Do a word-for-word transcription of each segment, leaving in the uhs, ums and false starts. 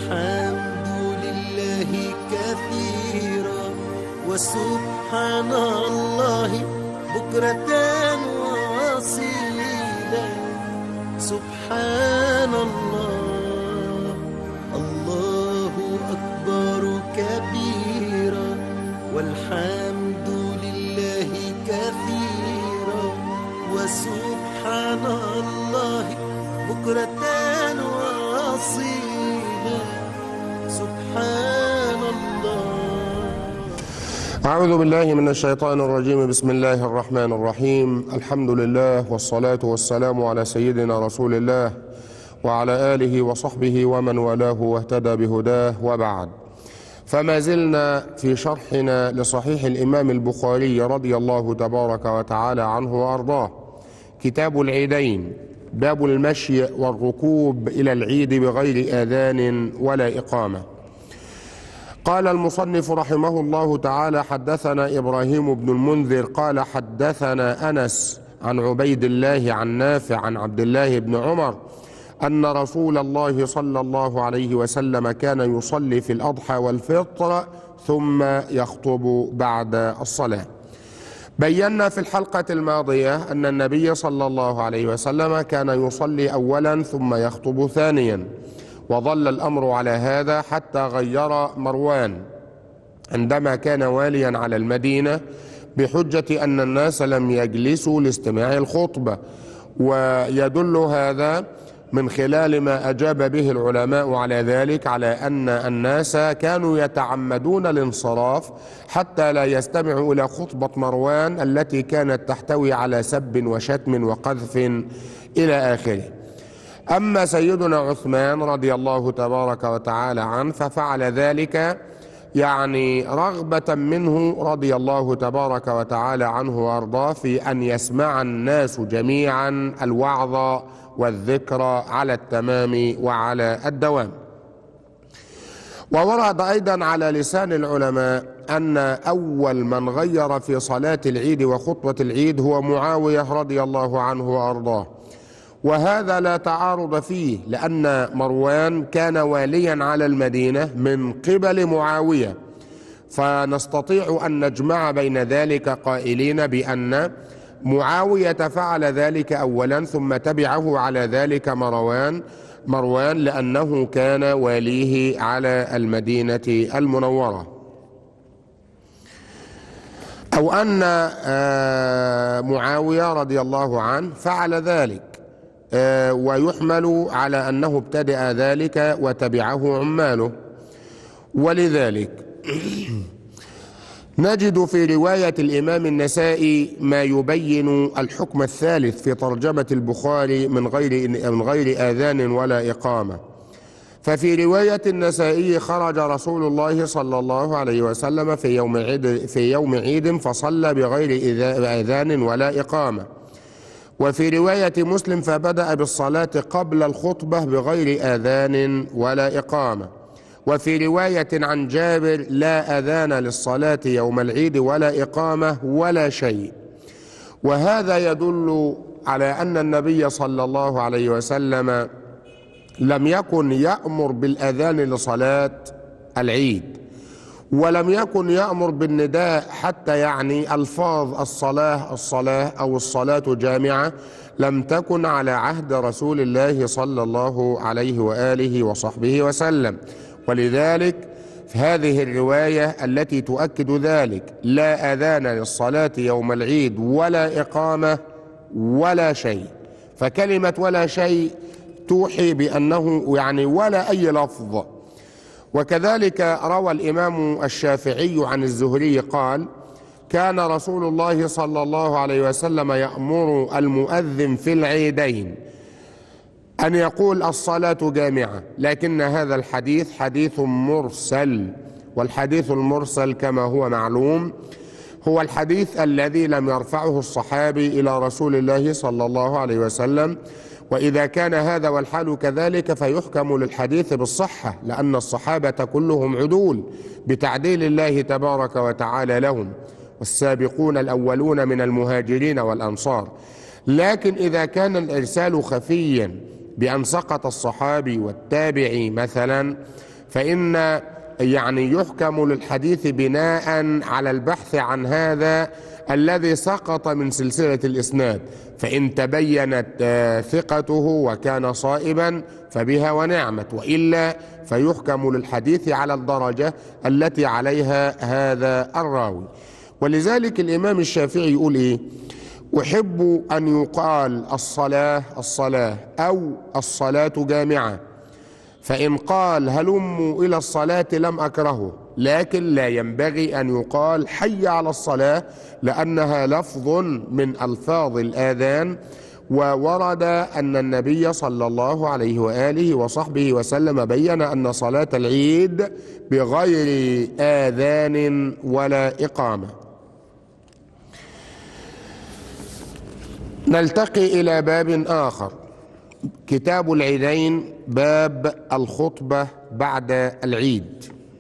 والحمد لله كثيرا وسبحان الله بكرة وأصيلا. سبحان الله الله أكبر كبيرا والحمد لله كثيرا وسبحان الله بكرة وأصيلا. سبحان الله. أعوذ بالله من الشيطان الرجيم. بسم الله الرحمن الرحيم. الحمد لله والصلاة والسلام على سيدنا رسول الله وعلى آله وصحبه ومن والاه واهتدى بهداه، وبعد. فما زلنا في شرحنا لصحيح الإمام البخاري رضي الله تبارك وتعالى عنه وأرضاه، كتاب العيدين، باب المشي والركوب إلى العيد بغير آذان ولا إقامة. قال المصنف رحمه الله تعالى: حدثنا إبراهيم بن المنذر قال حدثنا أنس عن عبيد الله عن نافع عن عبد الله بن عمر أن رسول الله صلى الله عليه وسلم كان يصلي في الأضحى والفطر ثم يخطب بعد الصلاة. بينا في الحلقة الماضية أن النبي صلى الله عليه وسلم كان يصلي أولا ثم يخطب ثانيا، وظل الأمر على هذا حتى غير مروان عندما كان واليا على المدينة بحجة أن الناس لم يجلسوا لاستماع الخطبة. ويدل هذا من خلال ما أجاب به العلماء على ذلك على أن الناس كانوا يتعمدون الانصراف حتى لا يستمعوا إلى خطبة مروان التي كانت تحتوي على سب وشتم وقذف إلى آخره. أما سيدنا عثمان رضي الله تبارك وتعالى عنه ففعل ذلك يعني رغبة منه رضي الله تبارك وتعالى عنه وأرضاه في أن يسمع الناس جميعا الوعظ والذكر على التمام وعلى الدوام. وورد أيضا على لسان العلماء أن أول من غير في صلاة العيد وخطبة العيد هو معاوية رضي الله عنه وأرضاه، وهذا لا تعارض فيه، لأن مروان كان واليا على المدينة من قبل معاوية، فنستطيع أن نجمع بين ذلك قائلين بأن معاوية فعل ذلك أولا ثم تبعه على ذلك مروان مروان لأنه كان واليه على المدينة المنورة، أو أن معاوية رضي الله عنه فعل ذلك، ويحمل على أنه ابتدأ ذلك وتبعه عماله. ولذلك نجد في رواية الإمام النسائي ما يبين الحكم الثالث في ترجمة البخاري من غير من غير آذان ولا إقامة. ففي رواية النسائي: خرج رسول الله صلى الله عليه وسلم في يوم عيد في يوم عيد فصلى بغير آذان ولا إقامة. وفي رواية مسلم: فبدأ بالصلاة قبل الخطبة بغير آذان ولا إقامة. وفي رواية عن جابر: لا أذان للصلاة يوم العيد ولا إقامة ولا شيء. وهذا يدل على أن النبي صلى الله عليه وسلم لم يكن يأمر بالأذان لصلاة العيد، ولم يكن يأمر بالنداء حتى يعني ألفاظ الصلاة الصلاة أو الصلاة جامعة لم تكن على عهد رسول الله صلى الله عليه وآله وصحبه وسلم. ولذلك في هذه الرواية التي تؤكد ذلك: لا أذان للصلاة يوم العيد ولا إقامة ولا شيء. فكلمة ولا شيء توحي بأنه يعني ولا أي لفظ. وكذلك روى الإمام الشافعي عن الزهري قال: كان رسول الله صلى الله عليه وسلم يأمر المؤذن في العيدين أن يقول الصلاة جامعة، لكن هذا الحديث حديث مرسل، والحديث المرسل كما هو معلوم هو الحديث الذي لم يرفعه الصحابي إلى رسول الله صلى الله عليه وسلم. وإذا كان هذا والحال كذلك فيحكم للحديث بالصحة، لأن الصحابة كلهم عدول بتعديل الله تبارك وتعالى لهم، والسابقون الأولون من المهاجرين والأنصار. لكن إذا كان الإرسال خفيا بأن سقط الصحابي والتابعي مثلا، فإن يعني يحكم للحديث بناء على البحث عن هذا الذي سقط من سلسلة الإسناد، فإن تبينت ثقته وكان صائبا فبها ونعمت، وإلا فيحكم للحديث على الدرجة التي عليها هذا الراوي. ولذلك الإمام الشافعي يقول إيه؟ أحب أن يقال الصلاة الصلاة أو الصلاة جامعة، فإن قال هلموا إلى الصلاة لم أكرهه، لكن لا ينبغي أن يقال حي على الصلاة، لأنها لفظ من ألفاظ الآذان، وورد أن النبي صلى الله عليه وآله وصحبه وسلم بين أن صلاة العيد بغير آذان ولا إقامة. نلتقي إلى باب آخر، كتاب العيدين، باب الخطبة بعد العيد.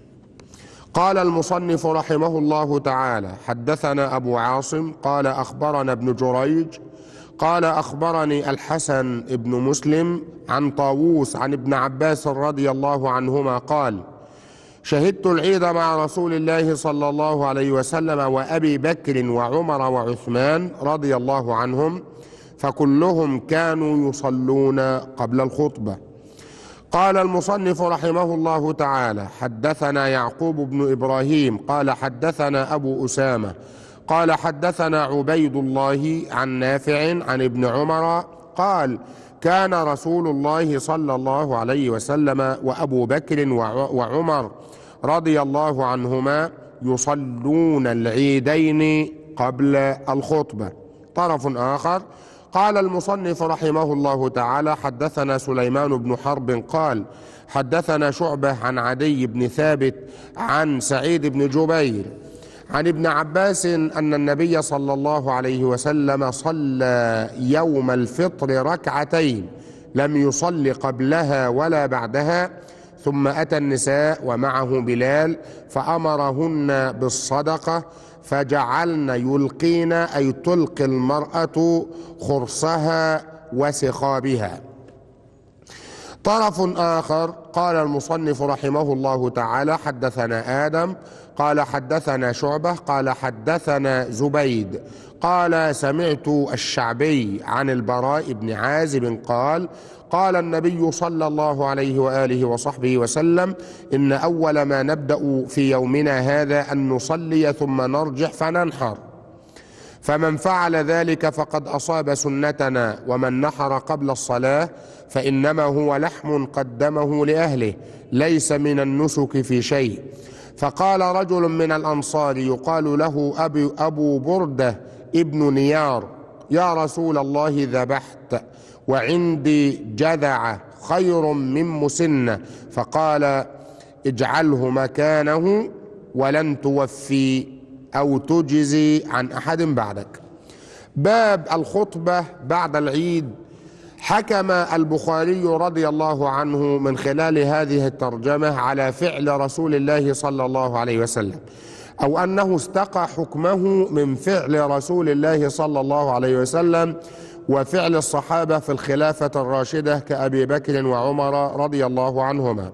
قال المصنف رحمه الله تعالى: حدثنا أبو عاصم قال أخبرنا ابن جريج قال أخبرني الحسن ابن مسلم عن طاووس عن ابن عباس رضي الله عنهما قال: شهدت العيد مع رسول الله صلى الله عليه وسلم وأبي بكر وعمر وعثمان رضي الله عنهم، فكلهم كانوا يصلون قبل الخطبة. قال المصنف رحمه الله تعالى: حدثنا يعقوب بن إبراهيم قال حدثنا أبو أسامة قال حدثنا عبيد الله عن نافع عن ابن عمر قال: كان رسول الله صلى الله عليه وسلم وأبو بكر وعمر رضي الله عنهما يصلون العيدين قبل الخطبة. طرف آخر، قال المصنف رحمه الله تعالى: حدثنا سليمان بن حرب قال حدثنا شعبة عن عدي بن ثابت عن سعيد بن جبير عن ابن عباس أن النبي صلى الله عليه وسلم صلى يوم الفطر ركعتين لم يصل قبلها ولا بعدها، ثم أتى النساء ومعه بلال فأمرهن بالصدقة فجعلن يلقين، أي تلقي المرأة خرصها وسخابها. طرف آخر، قال المصنف رحمه الله تعالى: حدثنا آدم قال حدثنا شعبة قال حدثنا زبيد قال سمعت الشعبي عن البراء بن عازب قال: قال النبي صلى الله عليه وآله وصحبه وسلم: إن أول ما نبدأ في يومنا هذا أن نصلي ثم نرجع فننحر، فمن فعل ذلك فقد أصاب سنتنا، ومن نحر قبل الصلاة فإنما هو لحم قدمه لأهله، ليس من النسك في شيء. فقال رجل من الأنصار يقال له أبي أبو بردة ابن نيار: يا رسول الله ذبحت وعندي جذع خير من مسنة، فقال: اجعله مكانه ولن توفي أو تجزي عن أحد بعدك. باب الخطبة بعد العيد. حكم البخاري رضي الله عنه من خلال هذه الترجمة على فعل رسول الله صلى الله عليه وسلم، أو أنه استقى حكمه من فعل رسول الله صلى الله عليه وسلم وفعل الصحابة في الخلافة الراشدة كأبي بكر وعمر رضي الله عنهما،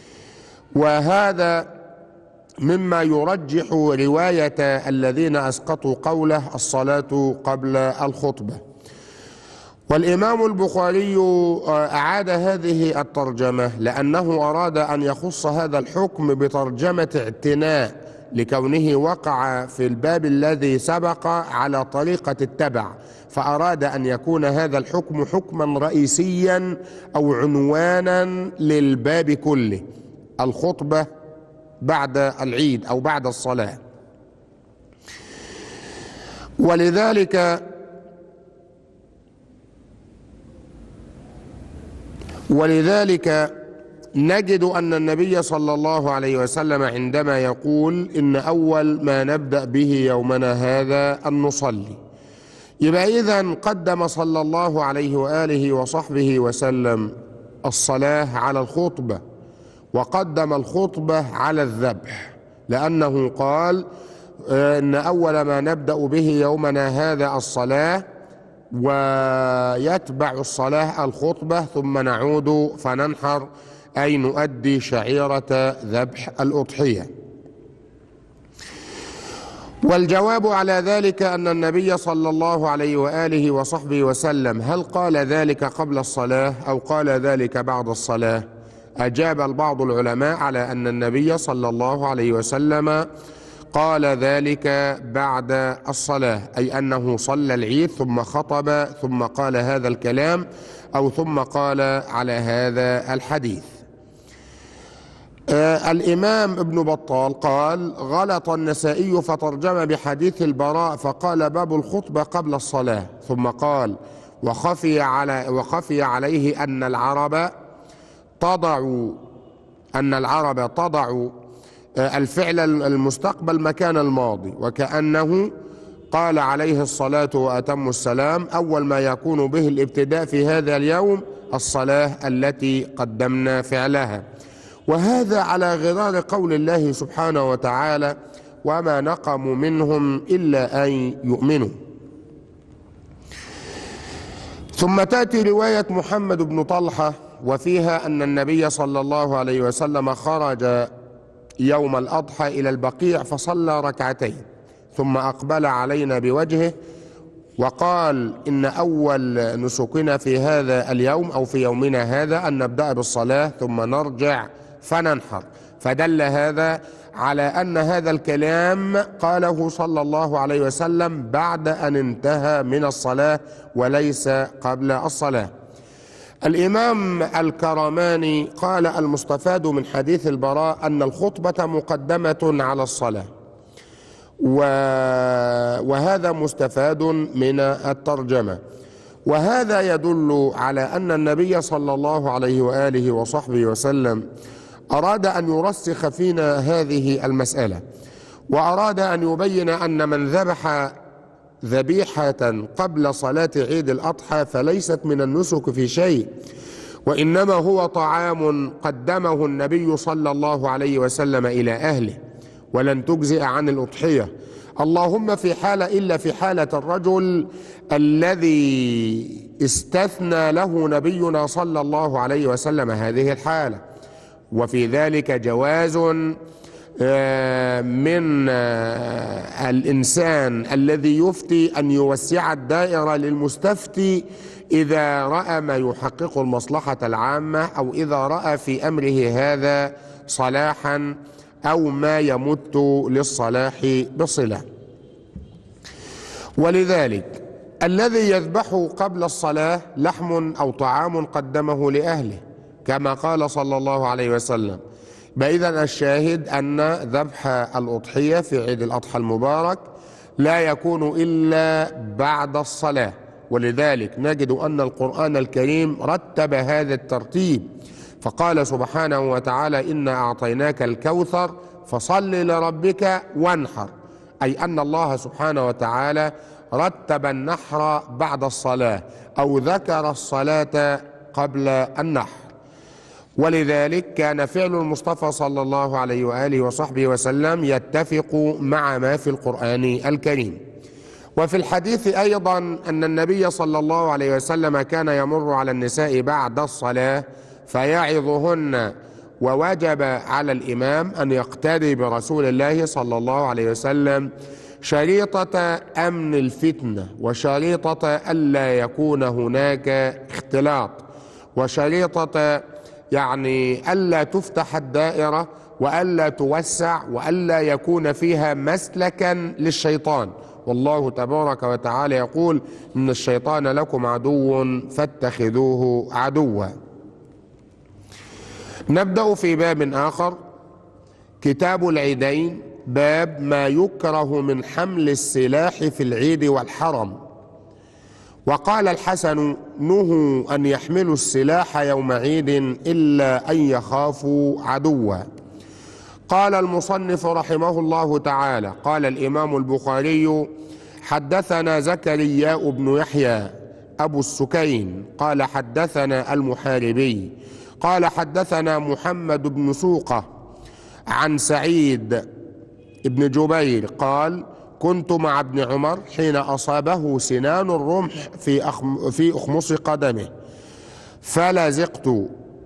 وهذا مما يرجح رواية الذين أسقطوا قوله الصلاة قبل الخطبة. والإمام البخاري أعاد هذه الترجمة لأنه أراد أن يخص هذا الحكم بترجمة اعتناء، لكونه وقع في الباب الذي سبق على طريقة التبع، فأراد أن يكون هذا الحكم حكما رئيسيا أو عنوانا للباب كله: الخطبة بعد العيد أو بعد الصلاة. ولذلك ولذلك نجد أن النبي صلى الله عليه وسلم عندما يقول إن أول ما نبدأ به يومنا هذا أن نصلي، يبقى إذن قدم صلى الله عليه وآله وصحبه وسلم الصلاة على الخطبة، وقدم الخطبة على الذبح، لأنه قال إن أول ما نبدأ به يومنا هذا الصلاة، ويتبع الصلاة الخطبة، ثم نعود فننحر أي نؤدي شعيرة ذبح الأضحية. والجواب على ذلك أن النبي صلى الله عليه وآله وصحبه وسلم هل قال ذلك قبل الصلاة أو قال ذلك بعد الصلاة؟ أجاب البعض العلماء على أن النبي صلى الله عليه وسلم قال ذلك بعد الصلاة، أي أنه صلى العيد ثم خطب ثم قال هذا الكلام، أو ثم قال على هذا الحديث. آه الإمام ابن بطال قال غلط النسائي فترجم بحديث البراء فقال باب الخطبة قبل الصلاة، ثم قال وخفي, على وخفي عليه أن العرب تضع أن العرب تضع آه الفعل المستقبل مكان الماضي، وكأنه قال عليه الصلاة وأتم السلام أول ما يكون به الابتداء في هذا اليوم الصلاة التي قدمنا فعلها، وهذا على غرار قول الله سبحانه وتعالى وما نقموا منهم إلا أن يؤمنوا. ثم تأتي رواية محمد بن طلحة وفيها أن النبي صلى الله عليه وسلم خرج يوم الأضحى إلى البقيع فصلى ركعتين ثم أقبل علينا بوجهه وقال إن أول نسكنا في هذا اليوم أو في يومنا هذا أن نبدأ بالصلاة ثم نرجع فننحر، فدل هذا على أن هذا الكلام قاله صلى الله عليه وسلم بعد أن انتهى من الصلاة وليس قبل الصلاة. الإمام الكرماني قال المستفاد من حديث البراء أن الخطبة مقدمة على الصلاة، وهذا مستفاد من الترجمة، وهذا يدل على أن النبي صلى الله عليه وآله وصحبه وسلم أراد أن يرسخ فينا هذه المسألة، وأراد أن يبين أن من ذبح ذبيحة قبل صلاة عيد الأضحى فليست من النسك في شيء، وإنما هو طعام قدمه النبي صلى الله عليه وسلم إلى أهله، ولن تجزئ عن الأضحية، اللهم في حالة إلا في حالة الرجل الذي استثنى له نبينا صلى الله عليه وسلم هذه الحالة، وفي ذلك جواز من الإنسان الذي يفتي أن يوسع الدائرة للمستفتي إذا رأى ما يحقق المصلحة العامة، أو إذا رأى في أمره هذا صلاحا أو ما يمت للصلاح بصلة. ولذلك الذي يذبح قبل الصلاة لحم أو طعام قدمه لأهله كما قال صلى الله عليه وسلم. فإذن الشاهد أن ذبح الأضحية في عيد الأضحى المبارك لا يكون إلا بعد الصلاة، ولذلك نجد أن القرآن الكريم رتب هذا الترتيب فقال سبحانه وتعالى إنا أعطيناك الكوثر فصل لربك وانحر، أي أن الله سبحانه وتعالى رتب النحر بعد الصلاة أو ذكر الصلاة قبل النحر. ولذلك كان فعل المصطفى صلى الله عليه وآله وصحبه وسلم يتفق مع ما في القرآن الكريم. وفي الحديث أيضا أن النبي صلى الله عليه وسلم كان يمر على النساء بعد الصلاة فيعظهن، ووجب على الإمام أن يقتدي برسول الله صلى الله عليه وسلم شريطة أمن الفتنة، وشريطة ألا يكون هناك اختلاط، وشريطة يعني ألا تفتح الدائرة وألا توسع وألا يكون فيها مسلكا للشيطان، والله تبارك وتعالى يقول إن الشيطان لكم عدو فاتخذوه عدوا. نبدأ في باب آخر، كتاب العيدين، باب ما يكره من حمل السلاح في العيد والحرم. وقال الحسن نهوا أن يحملوا السلاح يوم عيد إلا أن يخافوا عدوا. قال المصنف رحمه الله تعالى قال الإمام البخاري حدثنا زكرياء بن يحيى أبو السكين قال حدثنا المحاربي قال حدثنا محمد بن سوقة عن سعيد بن جبير قال كنت مع ابن عمر حين أصابه سنان الرمح في في أخمص قدمه فلزقت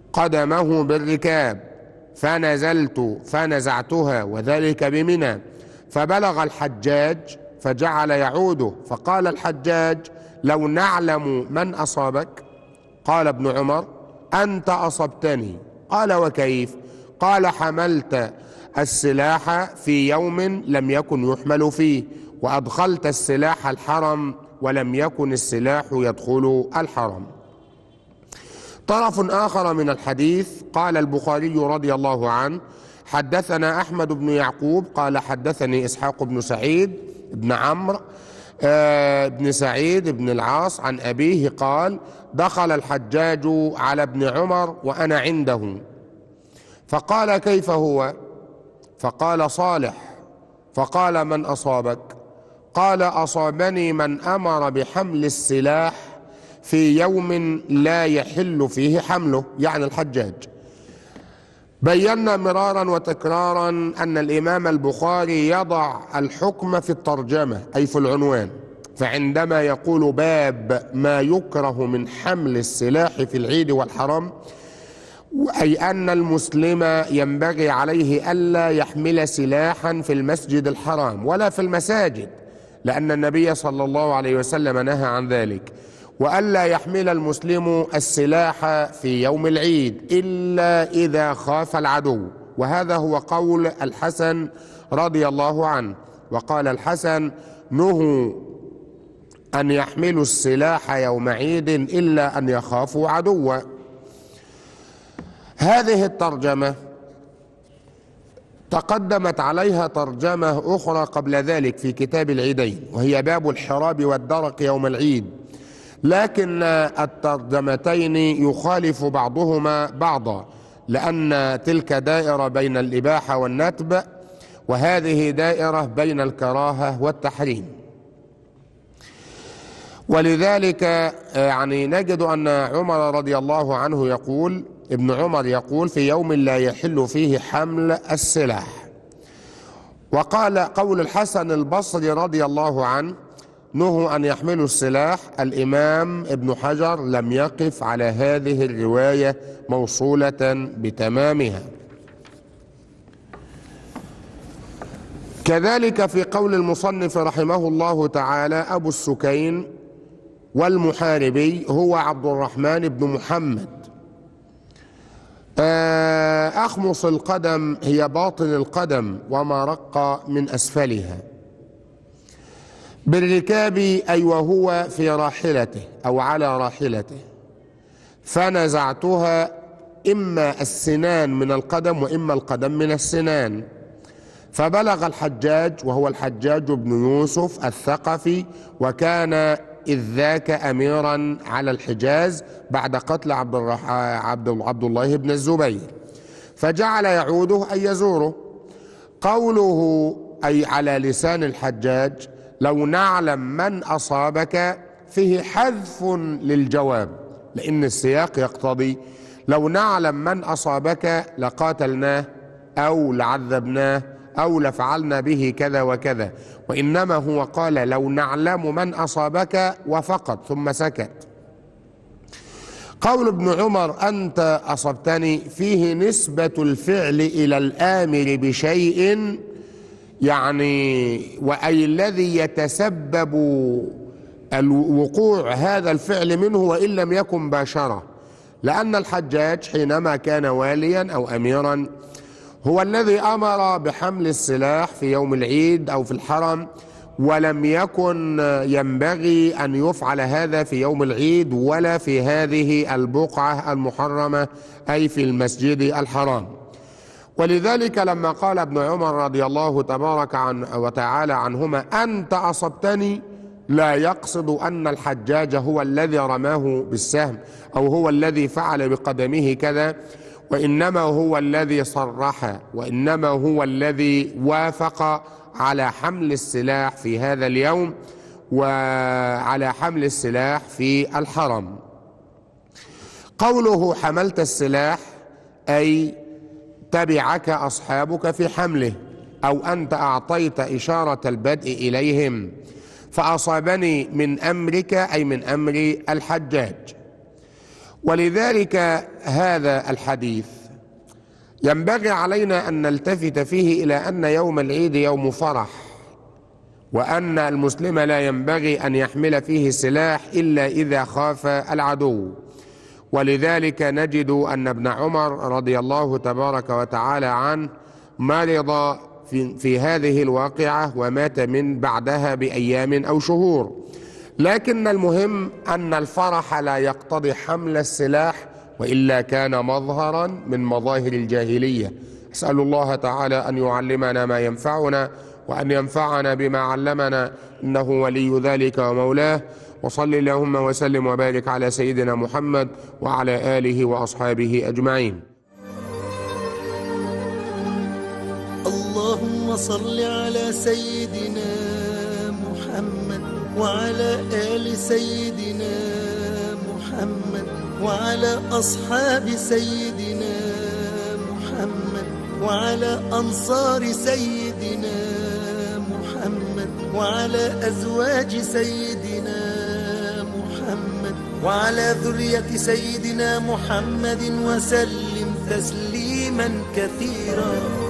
قدمه بالركاب فنزلت فنزعتها وذلك بمنى، فبلغ الحجاج فجعل يعوده، فقال الحجاج: لو نعلم من أصابك. قال ابن عمر: أنت أصبتني. قال: وكيف؟ قال: حملت السلاح في يوم لم يكن يحمل فيه، وأدخلت السلاح الحرم ولم يكن السلاح يدخل الحرم. طرف آخر من الحديث، قال البخاري رضي الله عنه: حدثنا أحمد بن يعقوب قال حدثني إسحاق بن سعيد بن عمرو آه بن سعيد بن العاص عن أبيه قال: دخل الحجاج على ابن عمر وأنا عنده، فقال: كيف هو؟ فقال: صالح. فقال: من أصابك؟ قال: أصابني من أمر بحمل السلاح في يوم لا يحل فيه حمله، يعني الحجاج. بينا مرارا وتكرارا أن الإمام البخاري يضع الحكم في الترجمة أي في العنوان، فعندما يقول باب ما يكره من حمل السلاح في العيد والحرم، أي أن المسلم ينبغي عليه ألا يحمل سلاحا في المسجد الحرام ولا في المساجد، لأن النبي صلى الله عليه وسلم نهى عن ذلك، وألا يحمل المسلم السلاح في يوم العيد إلا إذا خاف العدو، وهذا هو قول الحسن رضي الله عنه. وقال الحسن: نهوا أن يحملوا السلاح يوم عيد إلا أن يخافوا عدوا. هذه الترجمة تقدمت عليها ترجمة أخرى قبل ذلك في كتاب العيدين، وهي باب الحراب والدرق يوم العيد، لكن الترجمتين يخالف بعضهما بعضا، لأن تلك دائرة بين الإباحة والندب، وهذه دائرة بين الكراهة والتحريم. ولذلك يعني نجد أن عمر رضي الله عنه يقول، ابن عمر يقول: في يوم لا يحل فيه حمل السلاح. وقال قول الحسن البصري رضي الله عنه: نهوا أن يحملوا السلاح. الإمام ابن حجر لم يقف على هذه الرواية موصولة بتمامها. كذلك في قول المصنف رحمه الله تعالى: أبو السكين والمحاربي هو عبد الرحمن بن محمد. أخمص القدم هي باطن القدم وما رق من أسفلها. بالركاب أي وهو في راحلته أو على راحلته. فنزعتها إما السنان من القدم وإما القدم من السنان. فبلغ الحجاج، وهو الحجاج بن يوسف الثقفي، وكان إذ ذاك أميرا على الحجاز بعد قتل عبد, الرح... عبد... عبد الله بن الزبير، فجعل يعوده أي يزوره. قوله أي على لسان الحجاج: لو نعلم من أصابك، فيه حذف للجواب، لأن السياق يقتضي لو نعلم من أصابك لقاتلناه أو لعذبناه أو لفعلنا به كذا وكذا، وإنما هو قال لو نعلم من أصابك وفقط، ثم سكت. قول ابن عمر أنت أصبتني فيه نسبة الفعل إلى الآمر بشيء، يعني وأي الذي يتسبب الوقوع هذا الفعل منه وإن لم يكن مباشرة، لأن الحجاج حينما كان واليا أو أميرا هو الذي أمر بحمل السلاح في يوم العيد أو في الحرم، ولم يكن ينبغي أن يفعل هذا في يوم العيد ولا في هذه البقعة المحرمة أي في المسجد الحرام. ولذلك لما قال ابن عمر رضي الله تبارك عن وتعالى عنهما أنت أصبتني، لا يقصد أن الحجاج هو الذي رماه بالسهم أو هو الذي فعل بقدمه كذا، وإنما هو الذي صرح، وإنما هو الذي وافق على حمل السلاح في هذا اليوم وعلى حمل السلاح في الحرم. قوله حملت السلاح أي تبعك أصحابك في حمله، أو أنت أعطيت إشارة البدء إليهم. فأصابني من أمرك أي من أمر الحجاج. ولذلك هذا الحديث ينبغي علينا أن نلتفت فيه إلى أن يوم العيد يوم فرح، وأن المسلم لا ينبغي أن يحمل فيه سلاح إلا إذا خاف العدو. ولذلك نجد أن ابن عمر رضي الله تبارك وتعالى عنه مرض في, في هذه الواقعة ومات من بعدها بأيام أو شهور. لكن المهم أن الفرح لا يقتضي حمل السلاح، وإلا كان مظهرا من مظاهر الجاهلية. أسأل الله تعالى أن يعلمنا ما ينفعنا وأن ينفعنا بما علمنا، إنه ولي ذلك ومولاه. وصل اللهم وسلم وبارك على سيدنا محمد وعلى آله وأصحابه أجمعين. اللهم صل على سيدنا محمد وعلى آل سيدنا محمد وعلى أصحاب سيدنا محمد وعلى أنصار سيدنا محمد وعلى أزواج سيدنا محمد وعلى ذرية سيدنا محمد وسلم تسليما كثيرا.